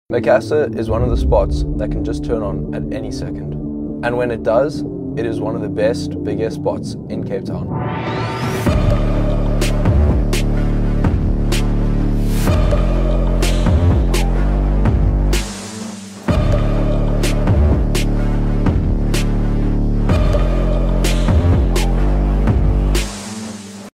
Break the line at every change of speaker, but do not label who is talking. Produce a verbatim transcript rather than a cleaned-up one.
Macassar is one of the spots that can just turn on at any second. And when it does, it is one of the best big air spots in Cape Town.